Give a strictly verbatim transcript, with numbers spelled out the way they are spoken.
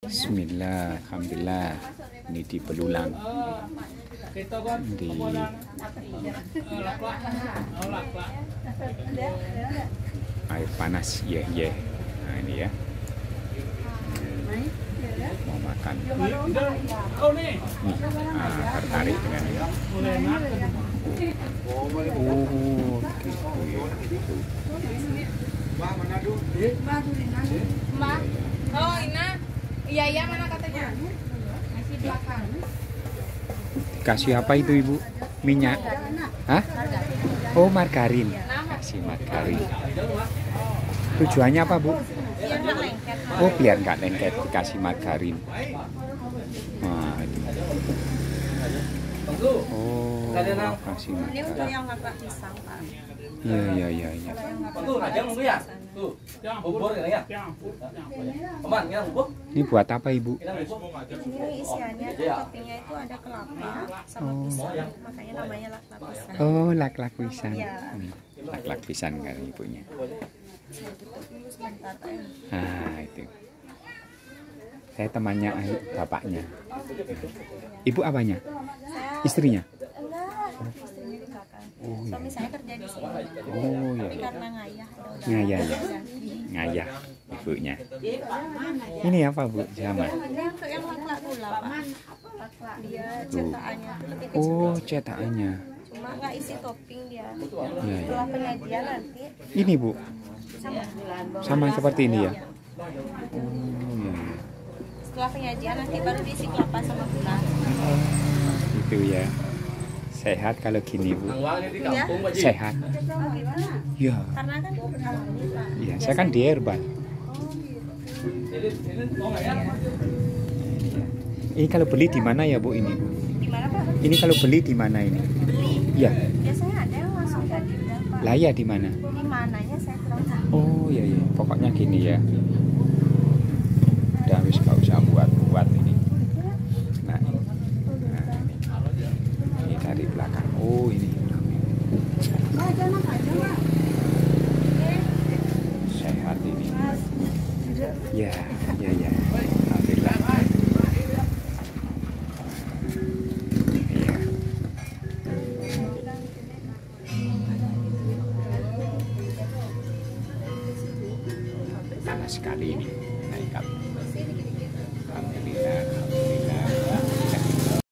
Bismillah, alhamdulillah. Ini di Belulang, di air panas, ya ya. Nah ini ya, mau makan. Nih, ah, tertarik dengan ini. Oh, gitu ya. Mbak, oh Ina, iya iya mana katanya? Masih belakang. Kasih apa itu Ibu? Minyak? Hah? Oh margarin. Kasih margarin. Tujuannya apa Bu? Biar nggak lengket. Oh biar nggak lengket, dikasih margarin. Nah, itu. Oh, kasih Ini untuk margarin. yang nggak pisang Pak. Iya iya iya. Ya. Tuh, aja nunggu ya. Tuh, bubur ya. Teman, kita bubur. Ini buat apa Ibu? Ini isiannya tuh toppingnya itu ada kelapa sama pisang, makanya namanya lak-lak pisang. Oh lak-lak pisang. Iya. Hmm, lak-lak pisang kan ibunya. Saya tutup dulu sebentar Pak. Nah itu. Saya temannya bapaknya. Ibu apanya? Saya Istrinya? enggak, istrinya di belakang. Oh, iya. Suami saya kerja di sini. Oh iya. Tapi karena ngayah, ya udah. Ngayah ya. ganti. Ngayah ibunya. Ini apa Bu? Sama. Ini untuk yang lak-lak gula Pak. Dia cetakannya tuh lebih kecil. Oh cetakannya. Cuma nggak isi topping dia. Iya, iya. Setelah penyajian nanti Ini Bu, sama. sama seperti ini ya. Iya. Oh iya. Setelah penyajian nanti baru diisi kelapa sama gula. Itu ya. Sehat kalau gini Bu. Uangnya di Iya. kampung, Pak Ji. Sehat. Oh gitu. Ya. Karena kan alhamdulillah. Iya. Saya kan di herbal. Ini ini mau nggak ya? Ini kalau beli di mana ya Bu ini Bu? Di mana Pak? Ini kalau beli di mana ini? Beli. Iya. Biasanya ada yang langsung jadi udah Pak. Lah ya di mana? Di mananya saya kurang tahu. Oh iya iya. Pokoknya gini ya. Udah wis gak usah buat-buat ini. Nah ini. Nah, ini. Ini dari belakang. Oh ini. Sehat ini. Ya, ya, ya. Alhamdulillah. Iya. Panas sekali ini.